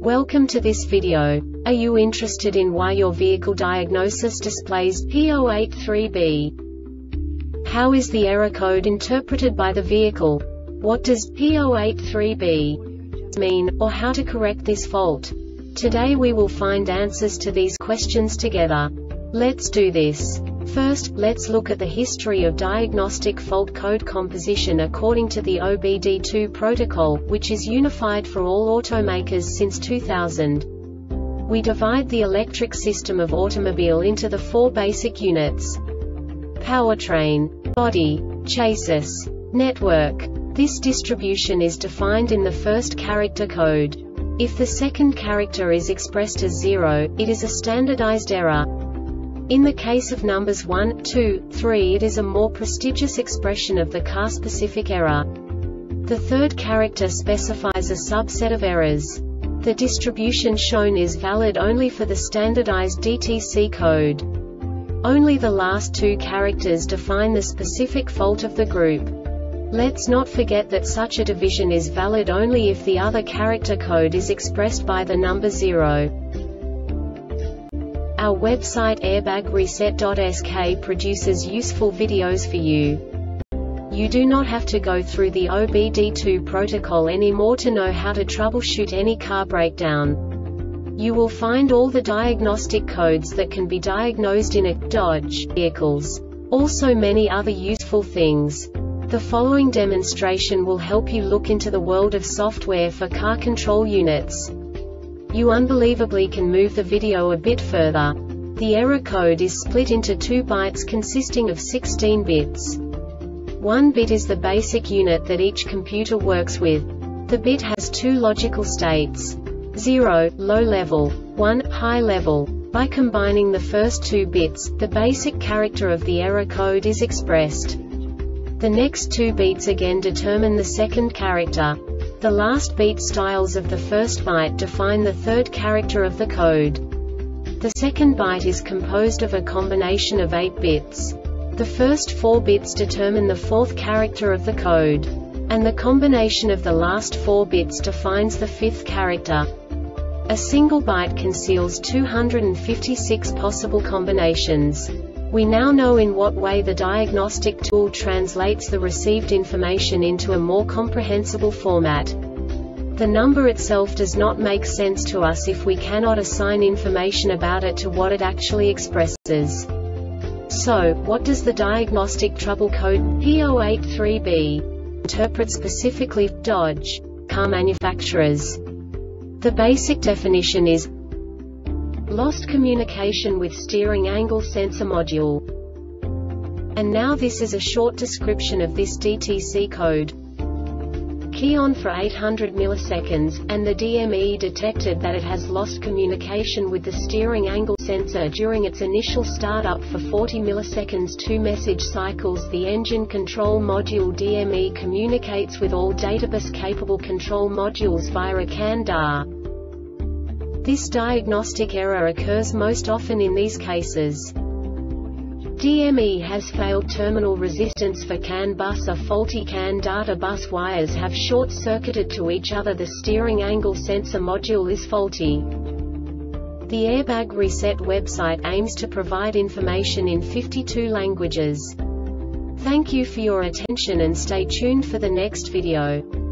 Welcome to this video. Are you interested in why your vehicle diagnosis displays P083B? How is the error code interpreted by the vehicle? What does P083B mean, or how to correct this fault? Today we will find answers to these questions together. Let's do this. First, let's look at the history of diagnostic fault code composition according to the OBD2 protocol, which is unified for all automakers since 2000. We divide the electric system of automobile into the four basic units: powertrain, body, chassis, network. This distribution is defined in the first character code. If the second character is expressed as 0, it is a standardized error. In the case of numbers 1, 2, 3, it is a more prestigious expression of the car-specific error. The third character specifies a subset of errors. The distribution shown is valid only for the standardized DTC code. Only the last two characters define the specific fault of the group. Let's not forget that such a division is valid only if the other character code is expressed by the number 0. Our website airbagreset.sk produces useful videos for you. You do not have to go through the OBD2 protocol anymore to know how to troubleshoot any car breakdown. You will find all the diagnostic codes that can be diagnosed in a Dodge vehicles. Also many other useful things. The following demonstration will help you look into the world of software for car control units. You unbelievably can move the video a bit further. The error code is split into 2 bytes consisting of 16 bits. 1 bit is the basic unit that each computer works with. The bit has 2 logical states: 0, low level, 1, high level. By combining the first 2 bits, the basic character of the error code is expressed. The next 2 beats again determine the second character. The last beat styles of the first byte define the third character of the code. The second byte is composed of a combination of 8 bits. The first 4 bits determine the fourth character of the code. And the combination of the last 4 bits defines the fifth character. A single byte conceals 256 possible combinations. We now know in what way the diagnostic tool translates the received information into a more comprehensible format. The number itself does not make sense to us if we cannot assign information about it to what it actually expresses. So, what does the diagnostic trouble code P083B interpret specifically for Dodge car manufacturers? The basic definition is lost communication with steering angle sensor module. And now this is a short description of this DTC code. Key on for 800 milliseconds, and the DME detected that it has lost communication with the steering angle sensor during its initial startup for 40 milliseconds. 2 message cycles. The engine control module DME communicates with all databus-capable control modules via a CAN DA. This diagnostic error occurs most often in these cases: DME has failed terminal resistance for CAN bus, a faulty CAN data bus wires have short-circuited to each other, the steering angle sensor module is faulty. The Airbag Reset website aims to provide information in 52 languages. Thank you for your attention and stay tuned for the next video.